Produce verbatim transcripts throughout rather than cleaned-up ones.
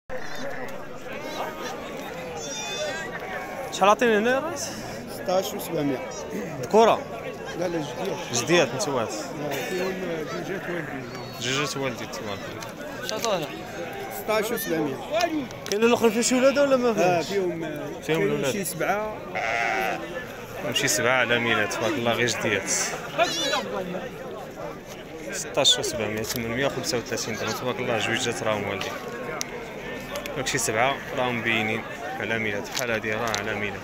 شحال عطيني هنا يا ريس؟ ستطاش وسبعمية. كرة؟ لا لا جديات. جديات نتوات. فيهم جوجات والدين. جوجات والدي تبارك الله. شحال ستطاش وسبعمية. كاين الاخر فيه شي ولاد ولا ما اه فيهمش؟ فيهم فيهم الولاد. شي سبعة. شي سبعة على ميلاد تبارك الله غير جديات. ستطاش وسبعمية ثمنمية وخمسة وثلاثين درهم تبارك الله جويجات راهم والدين. داكشي سبعة راهم باينين على ميلاد بحال هادي راه على ميلاد.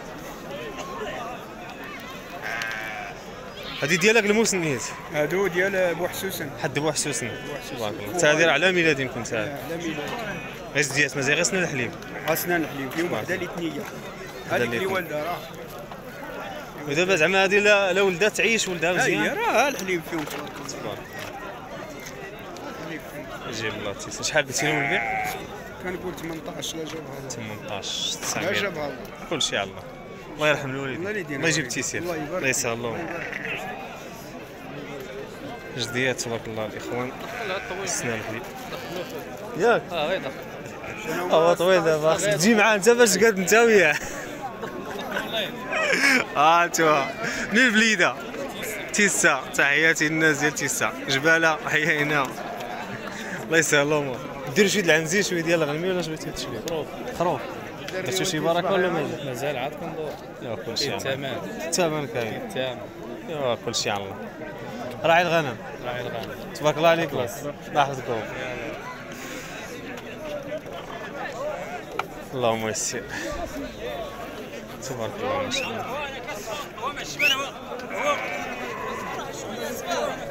هادي ديالك الموسم نيت؟ هادو ديال بوحسوسن. حد بوحسوسن تبارك الله. حتى هادي راه على ميلاد يمكن حتى هادي. على ميلاد. غير جديات مازال غير سنان الحليب. اسنان الحليب فيهم وحده اللي ثنيه. هذيك اللي والده راه. ودابا زعما هادي لا لا ولدها تعيش ولدها مزيان. هي راه الحليب فيهم تبارك جيب الله تيسر. شحال قلتي لهم البيع؟ كنقول ثمنطاش لا جابها ثمنطاش لا تسعمية. جابها كلشي على الله. الله يرحم الوالدين. الله يجيب التيسير. الله يسهل اللهم. جديات تبارك الله الاخوان. السنان الحليب. ياك؟ اه غير دخل. هو طويل دابا خصك تجي معاه انت باش تقعد انت وياه. ها انتوا منين بليده؟ تيسا. تحياتي للناس ديال تيسا. جباله حيينا. الله يسهل الامور. ديروا شي د العنزي شويه ديال الغنمي ولا بغيتي تشري؟ خروف. خروف. درتو شي بركه ولا مازال؟ مازال عاد كندور. لا كلشي على الله. الثمن. الثمن كاين. الثمن. ايوا كلشي على الله. راعي الغنم. راعي الغنم. تبارك الله عليكم. الله يحفظكم. اللهم يسر. تبارك الله ما شاء الله.